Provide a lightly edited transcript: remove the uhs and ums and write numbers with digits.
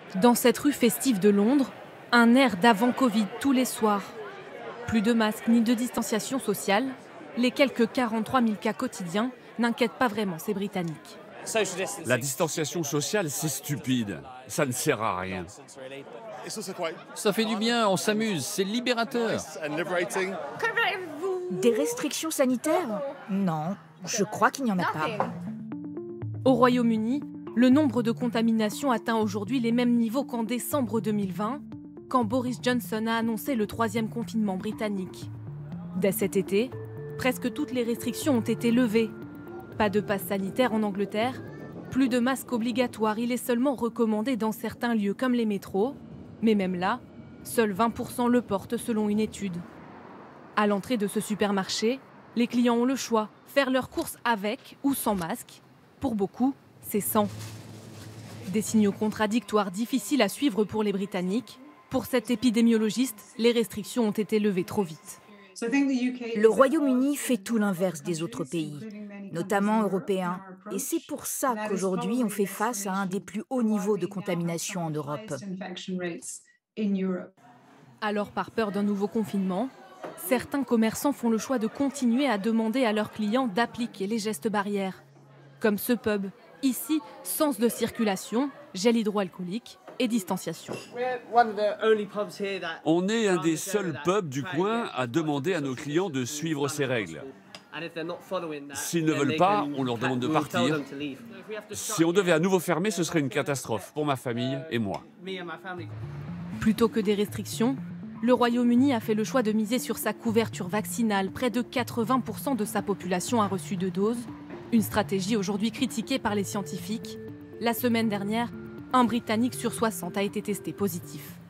Dans cette rue festive de Londres, un air d'avant-Covid tous les soirs. Plus de masques ni de distanciation sociale, les quelques 43 000 cas quotidiens n'inquiètent pas vraiment ces Britanniques. La distanciation sociale, c'est stupide. Ça ne sert à rien. Ça fait du bien, on s'amuse, c'est libérateur. Des restrictions sanitaires? Non, je crois qu'il n'y en a pas. Au Royaume-Uni, le nombre de contaminations atteint aujourd'hui les mêmes niveaux qu'en décembre 2020, quand Boris Johnson a annoncé le 3e confinement britannique. Dès cet été, presque toutes les restrictions ont été levées. Pas de passe sanitaire en Angleterre, plus de masques obligatoires, il est seulement recommandé dans certains lieux comme les métros. Mais même là, seuls 20% le portent selon une étude. À l'entrée de ce supermarché, les clients ont le choix, faire leurs courses avec ou sans masque. Pour beaucoup, c'est sans. Des signaux contradictoires difficiles à suivre pour les Britanniques. Pour cet épidémiologiste, les restrictions ont été levées trop vite. Le Royaume-Uni fait tout l'inverse des autres pays, notamment européens. Et c'est pour ça qu'aujourd'hui, on fait face à un des plus hauts niveaux de contamination en Europe. Alors, par peur d'un nouveau confinement, certains commerçants font le choix de continuer à demander à leurs clients d'appliquer les gestes barrières. Comme ce pub, ici, sens de circulation, gel hydroalcoolique et distanciation. On est un des seuls pubs du coin à demander à nos clients de suivre ces règles. S'ils ne veulent pas, on leur demande de partir. Si on devait à nouveau fermer, ce serait une catastrophe pour ma famille et moi. Plutôt que des restrictions, le Royaume-Uni a fait le choix de miser sur sa couverture vaccinale. Près de 80% de sa population a reçu 2 doses. Une stratégie aujourd'hui critiquée par les scientifiques. La semaine dernière, un Britannique sur 60 a été testé positif.